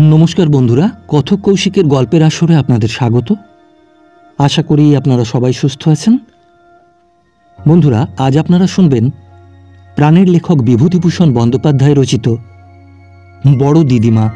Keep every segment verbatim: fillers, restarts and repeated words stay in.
নমস্কার বন্ধুরা, কথক কৌশিকের গল্পের আসরে আপনাদের স্বাগত। আশা করি আপনারা সবাই সুস্থ আছেন। বন্ধুরা, আজ আপনারা শুনবেন প্রাণের লেখক বিভূতিভূষণ বন্দ্যোপাধ্যায় রচিত বড় দিদিমা।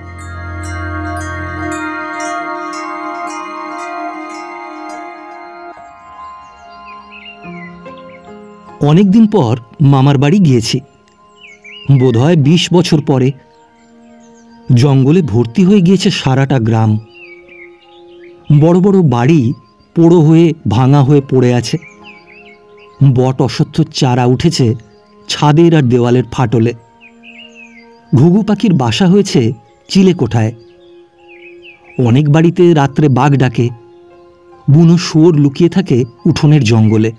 অনেকদিন পর মামার বাড়ি গিয়েছি, বোধহয় বিশ বছর পরে। জঙ্গলে ভর্তি হয়ে গিয়েছে সারাটা গ্রাম। বড় বড় বাড়ি পোড়ো হয়ে ভাঙা হয়ে পড়ে আছে। বট অশ্বত্থর চারা উঠেছে ছাদের আর দেওয়ালের ফাটলে। ঘুঘু পাখির বাসা হয়েছে চিলে কোঠায়। অনেক বাড়িতে রাত্রে বাঘ ডাকে, বুনো শুয়োর লুকিয়ে থাকে উঠোনের জঙ্গলে।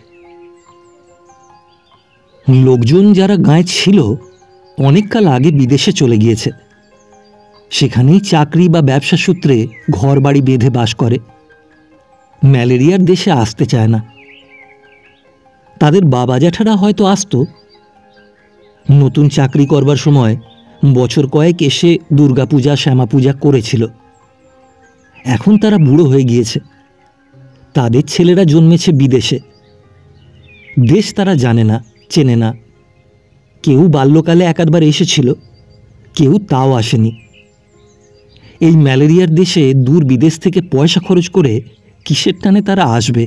লোকজন যারা গাঁয়ে ছিল অনেককাল আগে বিদেশে চলে গিয়েছে। সেখানেই চাকরি বা ব্যবসা সূত্রে ঘর বাড়ি বেঁধে বাস করে। ম্যালেরিয়ার দেশে আসতে চায় না। তাদের বাবা জ্যাঠারা হয়তো আসত। নতুন চাকরি করবার সময় বছর কয়েক এসে দুর্গাপূজা শ্যামা পূজা করেছিল। এখন তারা বুড়ো হয়ে গিয়েছে। তাদের ছেলেরা জন্মেছে বিদেশে। দেশ তারা জানে না, চেনে না। কেউ বাল্যকালে এক আধবার এসেছিল, কেউ তাও আসেনি। এই ম্যালেরিয়ার দেশে দূর বিদেশ থেকে পয়সা খরচ করে কিসের টানে তারা আসবে?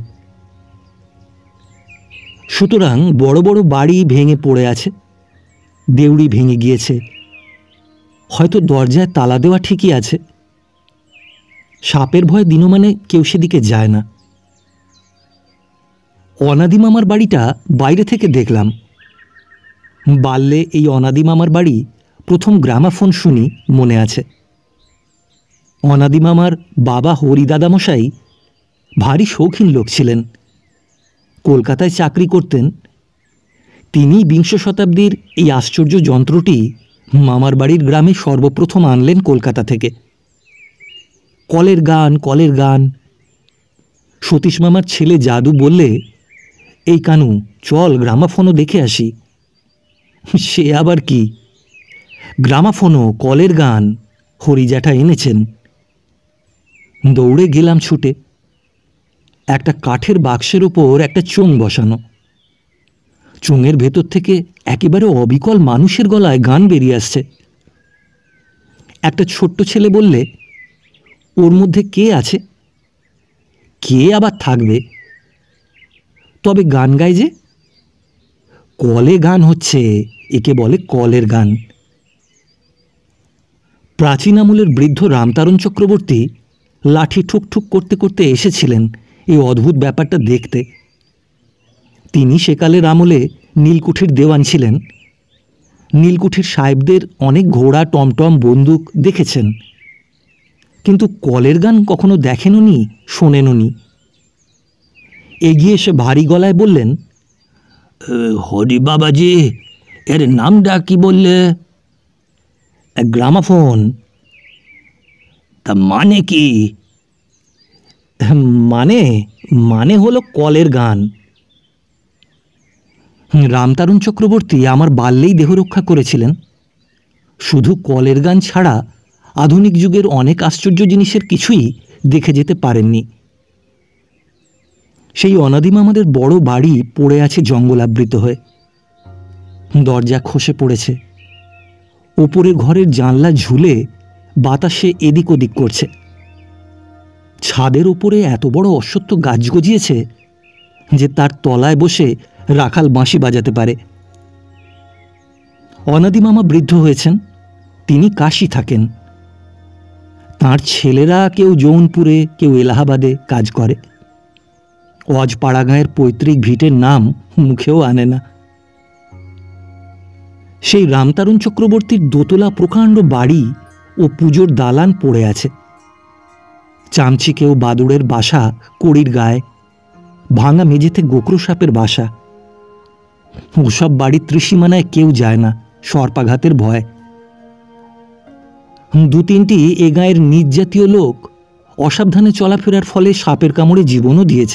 সুতরাং বড় বড় বাড়ি ভেঙে পড়ে আছে, দেউড়ি ভেঙে গিয়েছে, হয়তো দরজায় তালা দেওয়া ঠিকই আছে। সাপের ভয় দিনমানে কেউ সেদিকে যায় না। অনাদি মামার বাড়িটা বাইরে থেকে দেখলাম। বাল্যে এই অনাদি মামার বাড়ি প্রথম গ্রামাফোন শুনি মনে আছে। অনাদি মামার বাবা হরিদাদামশাই ভারী শৌখিন লোক ছিলেন। কলকাতায় চাকরি করতেন। তিনি বিংশ শতাব্দীর এই আশ্চর্য যন্ত্রটি মামার বাড়ির গ্রামে সর্বপ্রথম আনলেন কলকাতা থেকে। কলের গান, কলের গান। সতীশ মামার ছেলে জাদু বললে, এই কানু চল গ্রামাফোনও দেখে আসি। সে আবার কি? গ্রামাফোনও, কলের গান হরিজ্যাঠা এনেছেন। দৌড়ে গেলাম ছুটে। একটা কাঠের বাক্সের ওপর একটা চোঙ বসানো। চোঙের ভেতর থেকে একেবারে অবিকল মানুষের গলায় গান বেরিয়ে আসছে। একটা ছোট্ট ছেলে বললে, ওর মধ্যে কে আছে? কে আবার থাকবে? তবে গান গায় যে। কলে গান হচ্ছে, একে বলে কলের গান। প্রাচীন আমলের বৃদ্ধ রামতারণ চক্রবর্তী লাঠি ঠুকঠুক করতে করতে এসেছিলেন এই অদ্ভুত ব্যাপারটা দেখতে। তিনি সেকালের আমলে নীলকুঠির দেওয়ান ছিলেন। নীলকুঠির সাহেবদের অনেক ঘোড়া, টমটম, বন্দুক দেখেছেন, কিন্তু কলের গান কখনো দেখেননি, শোনেননি। এগিয়ে এসে ভারী গলায় বললেন, হরি বাবাজি, এর নামটা কি বললে? গ্রামাফোন। তা মানে কি? মানে মানে হলো কলের গান। রামতারণ চক্রবর্তী আমার বাল্যেই দেহরক্ষা করেছিলেন। শুধু কলের গান ছাড়া আধুনিক যুগের অনেক আশ্চর্য জিনিসের কিছুই দেখে যেতে পারেননি। সেই অনাদিম আমাদের বড় বাড়ি পড়ে আছে জঙ্গলাবৃত হয়ে। দরজা খসে পড়েছে। ওপরের ঘরের জানলা ঝুলে বাতাসে এদিক ওদিক করছে। ছাদের ওপরে এত বড় অশ্বত্থ গাছ গজিয়েছে যে তার তলায় বসে রাখাল বাঁশি বাজাতে পারে। অনাদি মামা বৃদ্ধ হয়েছেন। তিনি কাশী থাকেন। তাঁর ছেলেরা কেউ জৌনপুরে, কেউ এলাহাবাদে কাজ করে। অজপাড়া গাঁয়ের পৈতৃক ভিটের নাম মুখেও আনে না। সেই রামতারণ চক্রবর্তীর দোতলা প্রকাণ্ড বাড়ি ও পুজোর দালান পড়ে আছে। চামচিকেও বাদুড়ের বাসা কড়ির গায়ে, ভাঙা মেঝেতে গোকরো সাপের বাসা। ওসব বাড়ির ত্রিসীমানায় কেউ যায় না, সর্পাঘাতের ভয়। দু তিনটি এ গাঁয়ের নিজ জাতীয় লোক অসাবধানে চলাফেরার ফলে সাপের কামড়ে জীবনও দিয়েছে।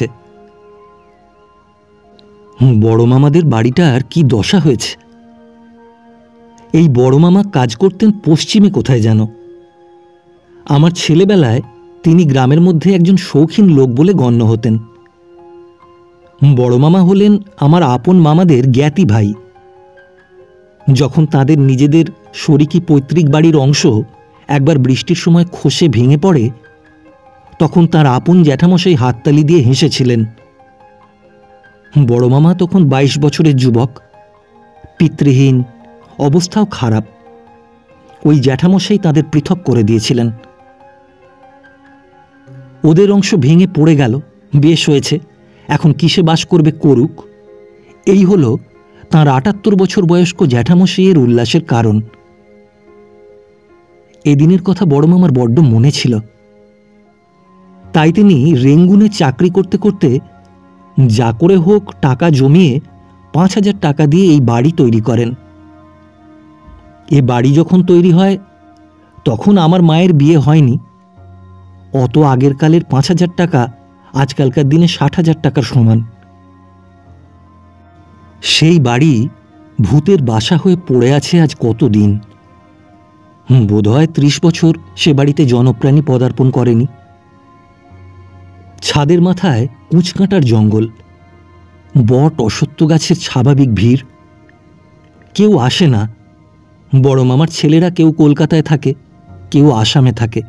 বড় মামাদের বাড়িটার কি দশা হয়েছে! এই বড় মামা কাজ করতেন পশ্চিমে কোথায় যেন। আমার ছেলেবেলায় তিনি গ্রামের মধ্যে একজন শৌখিন লোক বলে গণ্য হতেন। বড় মামা হলেন আমার আপন মামাদের জ্ঞাতি ভাই। যখন তাদের নিজেদের শরিকি পৈতৃক বাড়ির অংশ একবার বৃষ্টির সময় খসে ভেঙে পড়ে, তখন তার আপন জ্যাঠামশাই হাততালি দিয়ে হেসেছিলেন। বড় মামা তখন বাইশ বছরের যুবক, পিতৃহীন, অবস্থাও খারাপ। ওই জ্যাঠামশাই তাদের পৃথক করে দিয়েছিলেন। ওদের অংশ ভেঙে পড়ে গেল, বেশ হয়েছে, এখন কিসে বাস করবে করুক, এই হল তাঁর আটাত্তর বছর বয়স্ক জ্যাঠামশাইয়ের উল্লাসের কারণ। এদিনের কথা বড় মামার বড্ড মনে ছিল। তাই তিনি রেঙ্গুনে চাকরি করতে করতে যা করে হোক টাকা জমিয়ে পাঁচ হাজার টাকা দিয়ে এই বাড়ি তৈরি করেন। এ বাড়ি যখন তৈরি হয় তখন আমার মায়ের বিয়ে হয়নি। অত আগের কালের পাঁচ হাজার টাকা আজকালকার দিনে ষাট হাজার টাকার সমান। সেই বাড়ি ভূতের বাসা হয়ে পড়ে আছে আজ কতদিন। বোধহয় ত্রিশ বছর সে বাড়িতে জনপ্রাণী পদার্পণ করেনি। ছাদের মাথায় কুঁচকাঁটার জঙ্গল, বট অশ্বত্থ গাছের স্বাভাবিক ভিড়। কেউ আসে না। বড় মামার ছেলেরা কেউ কলকাতায় থাকে, কেউ আসামে থাকে।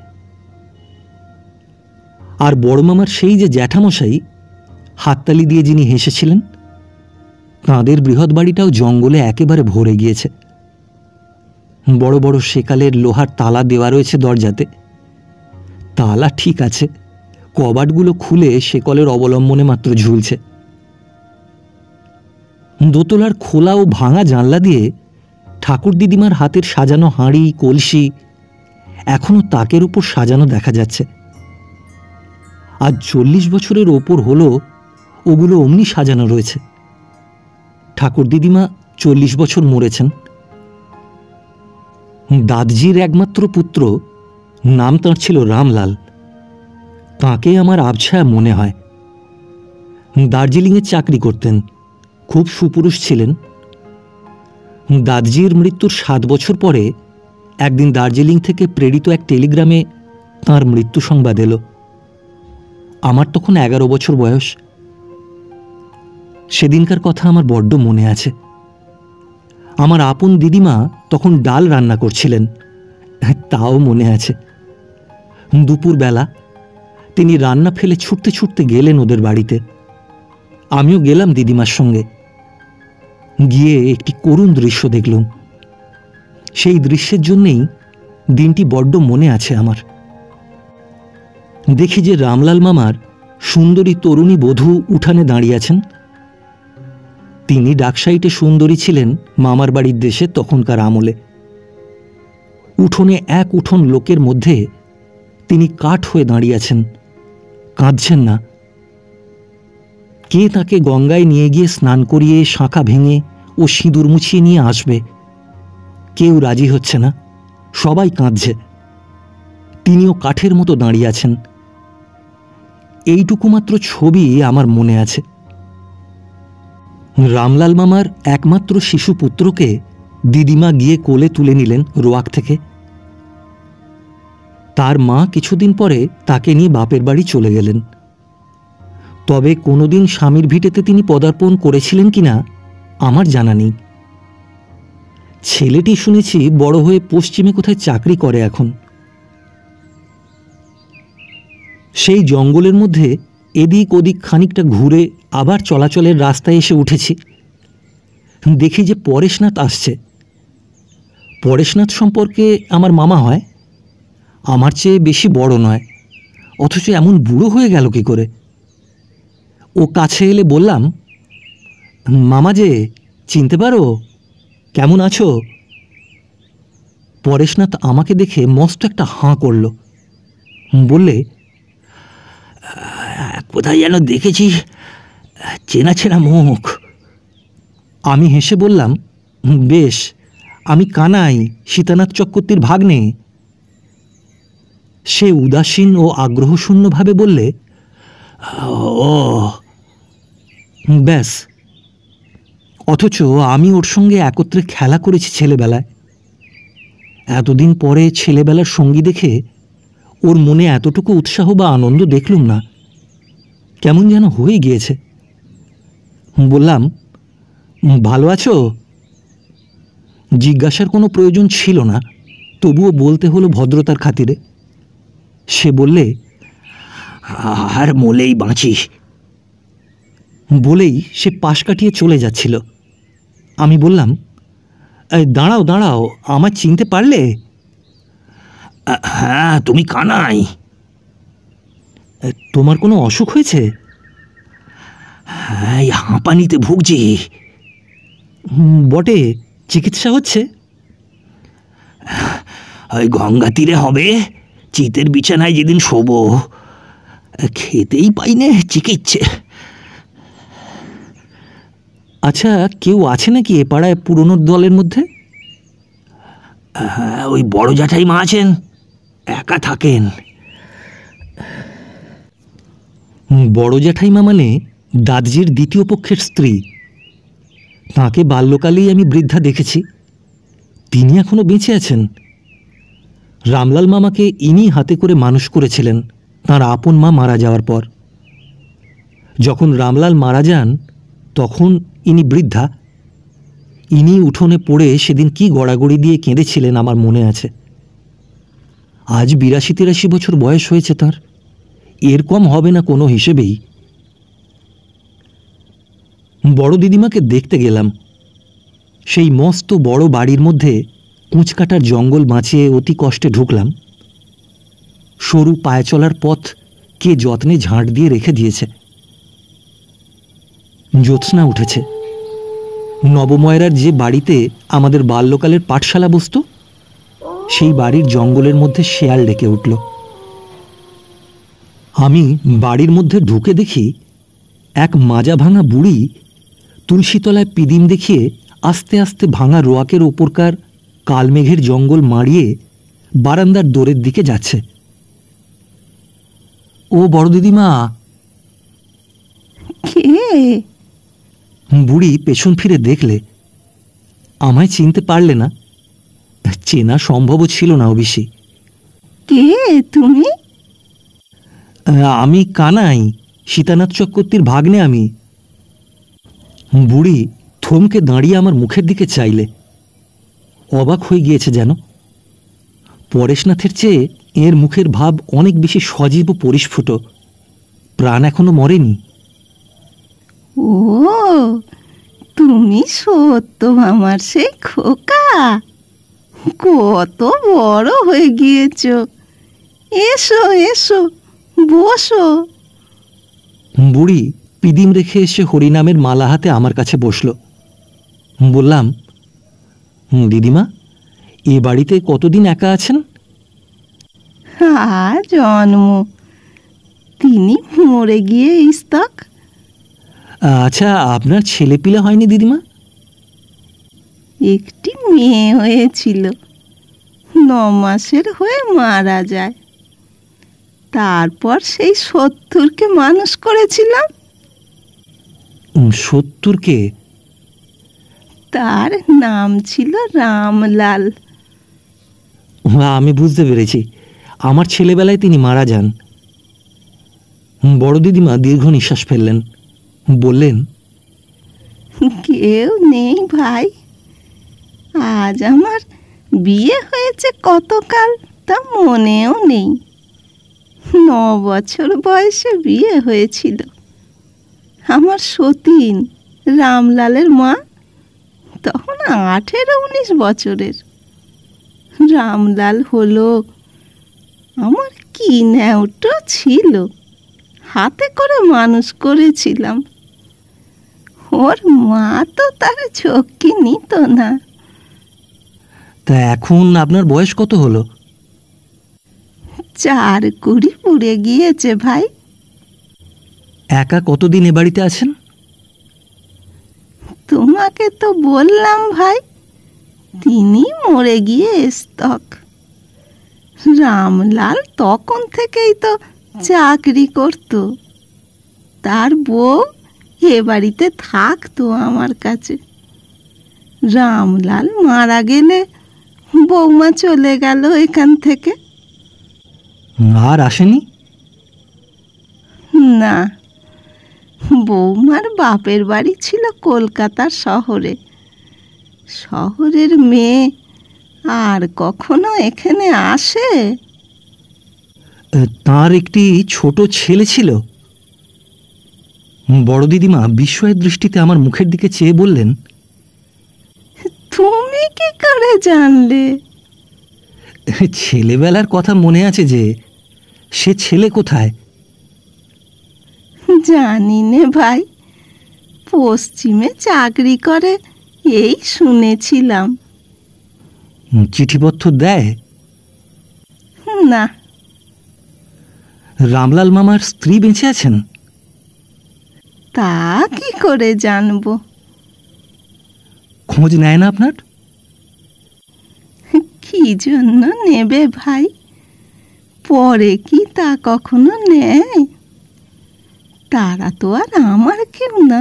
আর বড় মামার সেই যে জ্যাঠামশাই হাততালি দিয়ে যিনি হেসেছিলেন, তাঁদের বৃহৎ বাড়িটাও জঙ্গলে একেবারে ভরে গিয়েছে। বড় বড় সেকালের লোহার তালা দেওয়া রয়েছে দরজাতে। তালা ঠিক আছে, কবাটগুলো খুলে সেকলের অবলম্বনে মাত্র ঝুলছে। দোতলার খোলা ও ভাঙা জানলা দিয়ে ঠাকুর দিদিমার হাতের সাজানো হাঁড়ি কলসি এখনো তাকের উপর সাজানো দেখা যাচ্ছে। আজ চল্লিশ বছরের ওপর হলো ওগুলো অমনি সাজানো রয়েছে। ঠাকুর দিদিমা চল্লিশ বছর মরেছেন। দাদজির একমাত্র পুত্র, নাম তাঁর ছিল রামলাল। তাঁকে আমার আবছায়া মনে হয়। দার্জিলিংয়ে চাকরি করতেন, খুব সুপুরুষ ছিলেন। দাদজির মৃত্যুর সাত বছর পরে একদিন দার্জিলিং থেকে প্রেরিত এক টেলিগ্রামে তাঁর মৃত্যু সংবাদ এলো। আমার তখন এগারো বছর বয়স। সেদিনকার কথা আমার বড্ড মনে আছে। আমার আপন দিদিমা তখন ডাল রান্না করছিলেন, তাও মনে আছে। দুপুরবেলা তিনি রান্না ফেলে ছুটতে ছুটতে গেলেন ওদের বাড়িতে। আমিও গেলাম দিদিমার সঙ্গে। গিয়ে একটি করুণ দৃশ্য দেখলুম। সেই দৃশ্যের জন্যেই দিনটি বড্ড মনে আছে আমার। দেখি যে রামলাল মামার সুন্দরী তরুণী বধূ উঠানে দাঁড়িয়ে আছেন। তিনি ডাকসাইটে সুন্দরী ছিলেন মামার বাড়ির দেশে তখনকার আমলে। উঠোনে এক উঠোন লোকের মধ্যে তিনি কাঠ হয়ে দাঁড়িয়ে আছেন, কাঁদছেন না। কে তাকে গঙ্গায় নিয়ে গিয়ে স্নান করিয়ে শাঁখা ভেঙে ও সিঁদুর মুছিয়ে নিয়ে আসবে, কেউ রাজি হচ্ছে না, সবাই কাঁদছে। তিনিও কাঠের মতো দাঁড়িয়ে আছেন। এইটুকু মাত্র ছবি আমার মনে আছে। রামলাল মামার একমাত্র শিশু পুত্রকে দিদিমা গিয়ে কোলে তুলে নিলেন রোয়াক থেকে। তার মা কিছুদিন পরে তাকে নিয়ে বাপের বাড়ি চলে গেলেন। তবে কোনোদিন স্বামীর ভিটেতে তিনি পদার্পণ করেছিলেন কিনা আমার জানা নেই। ছেলেটি শুনেছি বড় হয়ে পশ্চিমে কোথায় চাকরি করে এখন। সেই জঙ্গলের মধ্যে এদিক ওদিক খানিকটা ঘুরে আবার চলাচলের রাস্তায় এসে উঠেছি। দেখি যে পরেশনাথ আসছে। পরেশনাথ সম্পর্কে আমার মামা হয়, আমার চেয়ে বেশি বড় নয়, অথচ এমন বুড়ো হয়ে গেল কি করে। ও কাছে এলে বললাম, মামা যে, চিনতে পারো, কেমন আছো? পরেশনাথ আমাকে দেখে মস্ত একটা হাঁ করল। বললে, কোথায় যেন দেখেছি, চেনা চেনা মুখ। আমি হেসে বললাম, বেশ, আমি কানাই, সীতানাথ চক্রবর্তীর ভাগ্নে। সে উদাসীন ও আগ্রহশূন্যভাবে বললে, ও ব্যাস। অথচ আমি ওর সঙ্গে একত্রে খেলা করেছি ছেলেবেলায়। এতদিন পরে ছেলেবেলার সঙ্গী দেখে ওর মনে এতটুকু উৎসাহ বা আনন্দ দেখলুম না। কেমন যেন হয়ে গিয়েছে। বললাম, ভালো আছো? জিজ্ঞাসার কোনো প্রয়োজন ছিল না, তবুও বলতে হলো ভদ্রতার খাতিরে। সে বললে, আর মোলেই বাঁচি। বলেই সে পাশ কাটিয়ে চলে যাচ্ছিল। আমি বললাম, দাঁড়াও দাঁড়াও, আমার চিনতে পারলে? হ্যাঁ, তুমি কানাই। তোমার কোনো অসুখ হয়েছে? হ্যাঁ, হাঁপানিতে ভুগছি। বটে, চিকিৎসা হচ্ছে? ওই গঙ্গা তীরে হবে, চিতের বিছানায় যেদিন শোবো। খেতেই পাই না চিকিৎসা। আচ্ছা, কেউ আছে নাকি এ পাড়ায় পুরনো দলের মধ্যে? হ্যাঁ, ওই বড় জ্যাঠাইমা আছেন, একা থাকেন। বড় জ্যাঠাইমা মানে দাদজির দ্বিতীয় পক্ষের স্ত্রী। তাঁকে বাল্যকালেই আমি বৃদ্ধা দেখেছি। তিনি এখনো বেঁচে আছেন। রামলাল মামাকে ইনি হাতে করে মানুষ করেছিলেন তাঁর আপন মা মারা যাওয়ার পর। যখন রামলাল মারা যান তখন ইনি বৃদ্ধা। ইনি উঠোনে পড়ে সেদিন কি গড়াগড়ি দিয়ে কেঁদেছিলেন আমার মনে আছে। আজ বিরাশি তিরাশি বছর বয়স হয়েছে তার, এর কম হবে না কোনো হিসেবেই। বড় দিদিমাকে দেখতে গেলাম। সেই মস্ত বড় বাড়ির মধ্যে কুঁচকাটার জঙ্গল বাঁচিয়ে অতি কষ্টে ঢুকলাম। সরু পায়ে চলার পথ কে যত্নে ঝাঁট দিয়ে রেখে দিয়েছে। জ্যোৎস্না উঠেছে। নবময়রার যে বাড়িতে আমাদের বাল্যকালের পাঠশালা বসত, সেই বাড়ির জঙ্গলের মধ্যে শেয়াল ডেকে উঠল। আমি বাড়ির মধ্যে ঢুকে দেখি এক মাজা ভাঙা বুড়ি তুলসীতলায় পিদিম দেখিয়ে আস্তে আস্তে ভাঙা রোয়াকের ওপরকার কালমেঘের জঙ্গল মাড়িয়ে বারান্দার দোরের দিকে যাচ্ছে। ও বড় দিদিমা। কে? বুড়ি পেছন ফিরে দেখলে। আমায় চিনতে পারলে না। চেনা সম্ভবও ছিল না অবশ্যই। কে তুমি? আমি কানাই, সীতানাথ চক্রবর্তীর ভাগ্নে আমি। বুড়ি থমকে দাঁড়িয়ে আমার মুখের দিকে চাইলে। অবাক হয়ে গিয়েছে যেন। পরেশনাথের চেয়ে এর মুখের ভাব অনেক বেশি সজীব ও পরিস্ফুট। প্রাণ এখনো মরেনি। ও, তুমি সত্য আমার সেই খোকা? কত বড় হয়ে গিয়েছ। এসো এসো, বসো। বুড়ি পিদিম রেখে এসে হরিনামের মালা হাতে আমার কাছে বসল। বললাম, দিদিমা, এ বাড়িতে কতদিন একা আছেন? হ্যাঁ, জন্ম। তিনি মরে গিয়ে ইস্তক। আচ্ছা, আপনার ছেলেপিলে হয়নি দিদিমা? একটি মেয়ে হয়েছিল, ন মাসের হয়ে মারা যায়। তারপর সেই সত্তরকে মানুষ করেছিলাম। সত্তরকে? তার নাম ছিল রামলাল। আমি বুঝতে পেরেছি, আমার ছেলেবেলায় তিনি মারা যান। বড় দিদিমা দীর্ঘ নিঃশ্বাস ফেললেন। বললেন, কেউ নেই ভাই। আজ আমার বিয়ে হয়েছে কতকাল তা মনেও নেই। ন বছর বয়সে বিয়ে হয়েছিল। আমার সতীন, রামলালের মা, তখন আঠেরো উনিশ বছরের। রামলাল হলো আমার কি ন্যাওটো ছিল, হাতে করে মানুষ করেছিলাম। ওর মা তো তার ঝক্কি নিত না। তা এখন আপনার বয়স কত হলো? চার কুড়ি পুড়ে গিয়েছে ভাই। একা কতদিন এ বাড়িতে আছেন? তোমাকে তো বললাম ভাই, তিনি মরে গিয়ে স্তক। রামলাল তখন থেকেই তো চাকরি করত। তার বউ এ বাড়িতে থাকতো আমার কাছে। রামলাল মারা গেলে বৌমা চলে গেল এখান থেকে। আর আসেনি? না, বৌমার বাপের বাড়ি ছিল কলকাতার শহরে। শহরের মেয়ে আর কখনো এখানে আসে? তার একটি ছোট ছেলে ছিল। বড় দিদিমা বিস্ময়ের দৃষ্টিতে আমার মুখের দিকে চেয়ে বললেন, তুমি কি করে জানলে? ছেলেবেলার কথা মনে আছে যে, সে ছেলে কোথায়? জানি নে ভাই, পশ্চিমে চাকরি করে এই শুনেছিলাম। চিঠিপত্র দেয়? না। রামলাল মামার স্ত্রী বেঁচে আছেন? তা কি করে জানবো? খোঁজ নেয় না আপনার? কি জন্য নেবে ভাই? পরে কি তা কখনো নেয়? তারা তো আর আমার কেউ না।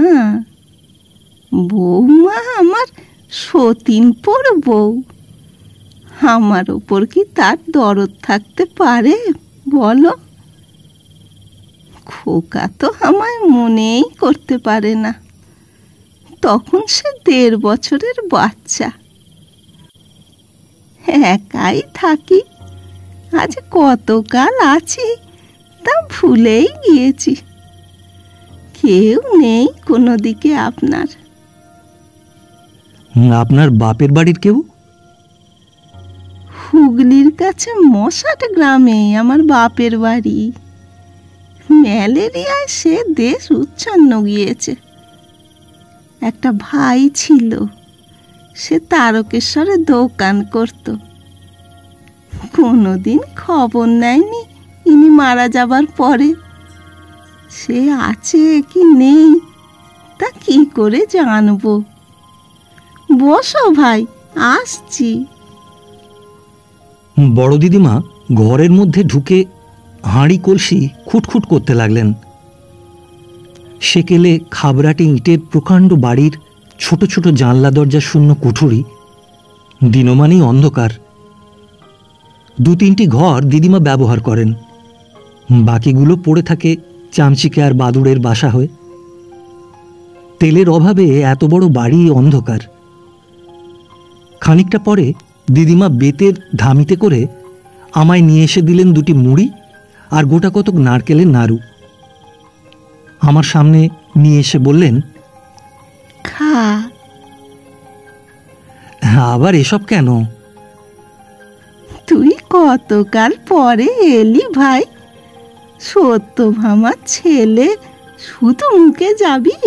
বৌমা আমার সতীনপুর বউ। আমার ওপর কি তার দরদ থাকতে পারে বলো? খোকা তো আমায় মনেই করতে পারে না। তখন সে দেড় বছরের বাচ্চা। একাই থাকি, আজ কতকাল আছি তা ভুলেই গিয়েছি। কেউ নেই কোনো দিকে আপনার? আপনার বাপের বাড়ির কেউ? হুগলির কাছে মশাট গ্রামে আমার বাপের বাড়ি। ম্যালেরিয়ায় সে দেশ উচ্ছন্ন গিয়েছে। একটা ভাই ছিল, সে তারকেশ্বরে দোকান করত। কোনোদিন খবর নেয়নি ইনি মারা যাবার পরে। সে আছে কি নেই তা কি করে জানবো? বসো ভাই, আসছি। বড় দিদিমা ঘরের মধ্যে ঢুকে হাঁড়ি কলসি খুটখুট করতে লাগলেন। সেকেলে খাবরাটে ইটের প্রকাণ্ড বাড়ির ছোট ছোট জানলা দরজা শূন্য কুঠুরি, দিনমানেই অন্ধকার। দু তিনটি ঘর দিদিমা ব্যবহার করেন, বাকিগুলো পড়ে থাকে চামচিকে আর বাদুড়ের বাসা হয়ে। তেলের অভাবে এত বড় বাড়ি অন্ধকার। খানিকটা পরে দিদিমা বেতের ধামিতে করে আমায় নিয়ে এসে দিলেন দুটি মুড়ি আর গোটা কতক নারকেলের নাড়ু। আমার সামনে নিয়ে এসে বললেন, খা। আবার এসব কেন? তুই কতকাল পরে এলি ভাই। সত্যভামার ছেলে, শুধু মুখে যাবি?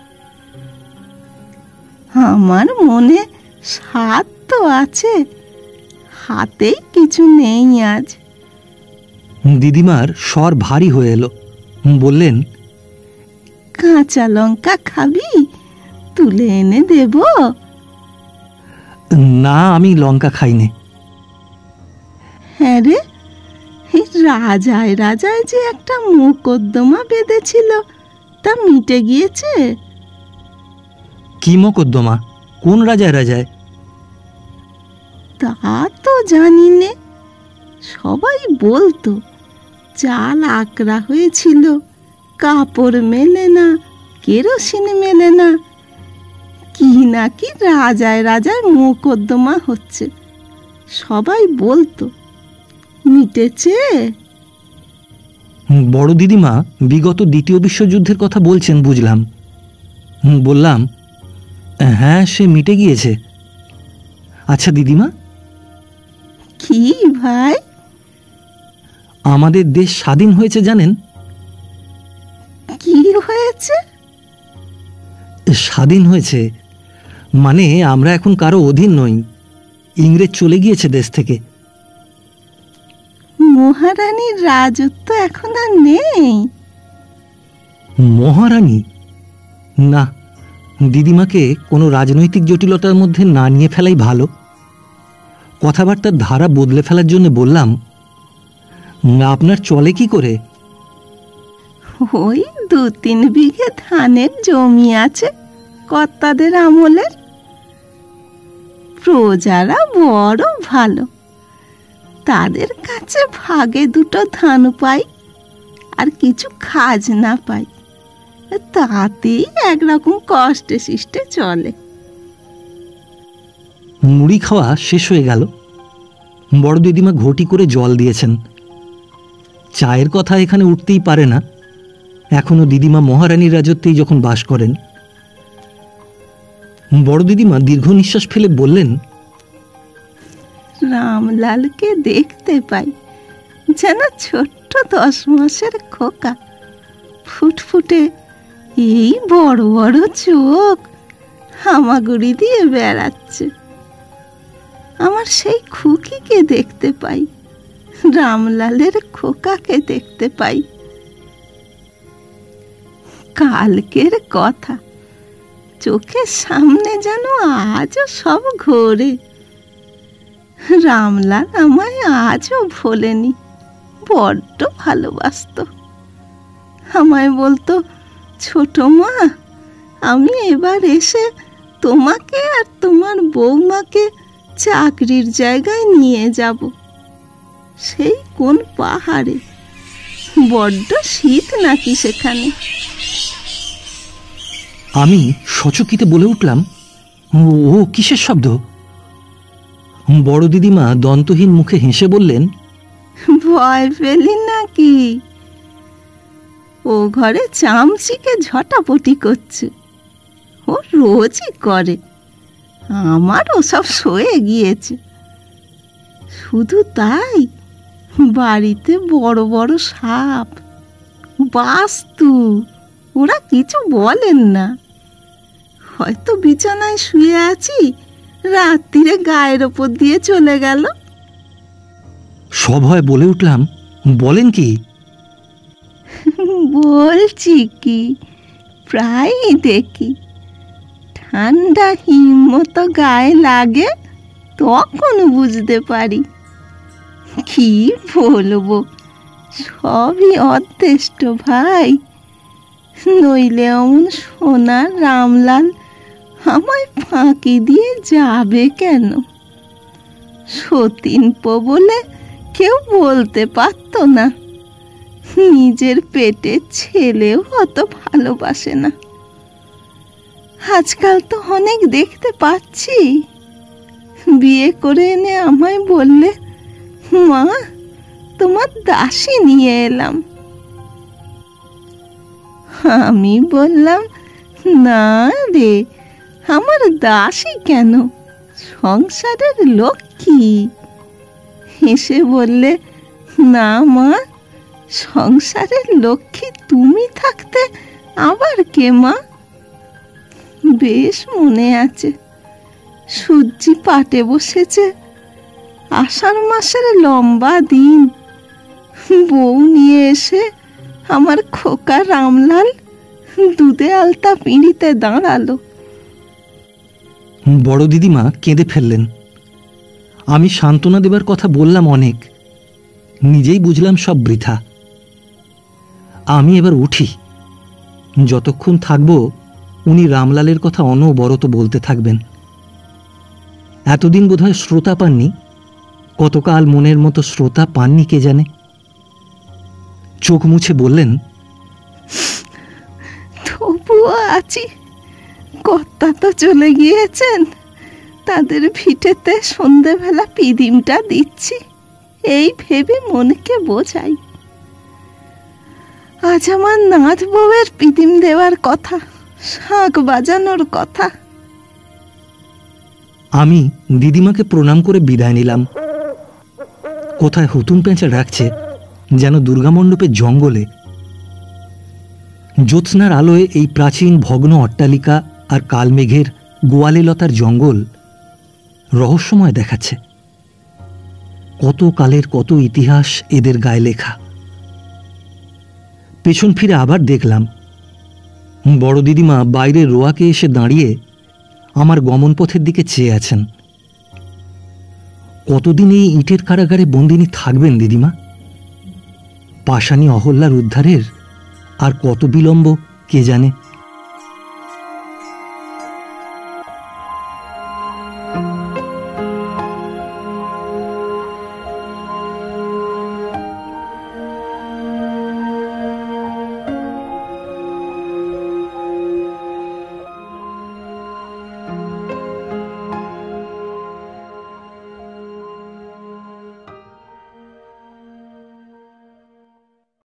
আমার মনে স্বাদ তো আছে, হাতেই কিছু নেই আজ। দিদিমার স্বর ভারী হয়ে এলো। বললেন, কাঁচা লঙ্কা খাবি? তুলে এনে দেব? না, আমি লঙ্কা খাইনে। হ্যাঁ রে, এই রাজায় রাজায় যে একটা মোকদ্দমা বেঁধেছিল, তা মিটে গিয়েছে? কি মোকদ্দমা? কোন রাজায় রাজায়? তা তো জানি নে। সবাই বলতো চাল আকড়া হয়েছিল, কাপড় মেলে না, কেরোসিন মেলে না, কি নাকি রাজায় রাজায় মোকদ্দমা হচ্ছে। সবাই বলতো মিটেছে। বড় দিদিমা বিগত দ্বিতীয় বিশ্বযুদ্ধের কথা বলছেন বুঝলাম। বললাম, হ্যাঁ, সে মিটে গিয়েছে। আচ্ছা দিদিমা, কি ভাই? আমাদের দেশ স্বাধীন হয়েছে জানেন? কি হয়েছে? স্বাধীন হয়েছে মানে আমরা এখন কারো অধীন নই। ইংরেজ চলে গিয়েছে দেশ থেকে। মহারানীর রাজত্ব এখন আর নেই? মহারানী? না, দিদিমাকে কোনো রাজনৈতিক জটিলতার মধ্যে না নিয়ে ফেলাই ভালো। কথাবার্তার ধারা বদলে ফেলার জন্য বললাম, আপনার চলে কি করে? ওই দু তিন বিঘে ধানের জমি আছে কর্তাদের আমলের। প্রজারা বড় ভালো, তাদের কাছে ভাগে দুটো ধান পাই আর কিছু খাজনা পাই, তাতেই একরকম কষ্টে শিষ্টে চলে। মুড়ি খাওয়া শেষ হয়ে গেল। বড় দিদিমা ঘটি করে জল দিয়েছেন। চায়ের কথা এখানে উঠতেই পারে না, এখনো দিদিমা মহারানীর রাজত্বেই যখন বাস করেন। বড় দিদিমা দীর্ঘ নিঃশ্বাস ফেলে বললেন, রামলালকে দেখতে পাই যেন ছোট্ট দশ মাসের খোকা, ফুটফুটে এই বড় বড় চোখ হামাগুড়ি দিয়ে বেড়াচ্ছে। আমার সেই খুকিকে দেখতে পাই, রামলালের খোকাকে দেখতে পাই। কালকের কথা চোখের সামনে যেন আজও সব ঘোরে। রামলাল আমায় আজও ভোলেনি, বড্ড ভালোবাসত। আমায় বলতো, ছোট মা, আমি এবার এসে তোমাকে আর তোমার বৌমাকে চাকরির জায়গায় নিয়ে যাব। সেই কোন পাহাড়ে, বড্ড শীত নাকি সেখানে। আমি সচকিতে বলে উঠলাম, ও কিসের শব্দ? বড় দিদিমা দন্তহীন মুখে হেসে বললেন, ভয় পেলি নাকি? ও ঘরে চামচিকে ঝটাপটি করছে, ও রোজই করে। আমার ওসব সয়ে গিয়েছে। শুধু তাই, বাড়িতে বড় বড় সাপ, বাস্তু, ওরা কিছু বলেন না। হয়তো বিছানায় শুয়ে আছি, রাত্রিরে গায়ের ওপর দিয়ে চলে গেল। সভয় বলে উঠলাম, বলেন কি? বলছি কি, প্রায়ই দেখি। ঠান্ডা হিম্মত গায়ে লাগে, তখন বুঝতে পারি। কি বলবো, সবই অদৃষ্ট ভাই। নইলে অমন সোনার রামলাল আমায় ফাঁকি দিয়ে যাবে কেন? সতীনপো বলে কেউ বলতে পারতো না। নিজের পেটের ছেলেও অত ভালোবাসে না। আজকাল তো অনেক দেখতে পাচ্ছি। বিয়ে করে এনে আমায় বললে, মা, তোমার দাসী নিয়ে এলাম। আমি বললাম, না রে, আমার দাসী কেন, সংসারের লক্ষ্মী। হেসে বললে, না মা, সংসারের লক্ষ্মী তুমি থাকতে আবার কে মা? বেশ মনে আছে, সূর্যি পাটে বসেছে, আষাঢ় মাসের লম্বা দিন। বউ নিয়ে এসে আমার খোকা রামলাল দুধে আলতা পিঁড়িতে দাঁড়ালো। বড় দিদিমা কেঁদে ফেললেন। আমি সান্ত্বনা দেবার কথা বললাম অনেক, নিজেই বুঝলাম সব বৃথা। আমি এবার উঠি। যতক্ষণ থাকব উনি রামলালের কথা অনবরত বলতে থাকবেন। এতদিন বোধহয় শ্রোতা পাননি, কতকাল মনের মতো শ্রোতা পাননি কে জানে। চোখ মুছে বললেন, তবুও আছি। কর্তা তো চলে গিয়েছেন, তাদের ভিটেতে সন্ধেবেলা পিদিমটা দিচ্ছি, এই ভেবে মনকে বোঝাই। আজ আমার নাথ বউয়ের পিদিম দেওয়ার কথা, শাঁখ বাজানোর কথা। আমি দিদিমাকে প্রণাম করে বিদায় নিলাম। কোথায় হুতুম পেঁচা ডাকছে যেন দুর্গামণ্ডপের জঙ্গলে। জ্যোৎস্নার আলোয় এই প্রাচীন ভগ্ন অট্টালিকা আর কালমেঘের গোয়ালে লতার জঙ্গল রহস্যময় দেখাচ্ছে। কত কালের কত ইতিহাস এদের গায়ে লেখা। পেছন ফিরে আবার দেখলাম বড় দিদিমা বাইরে রোয়াকে এসে দাঁড়িয়ে আমার গমনপথের দিকে চেয়ে আছেন। কতদিন এই ইটের কারাগারে বন্দিনী থাকবেন দিদিমা? পাষাণী অহল্যার উদ্ধারের আর কত বিলম্ব কে জানে।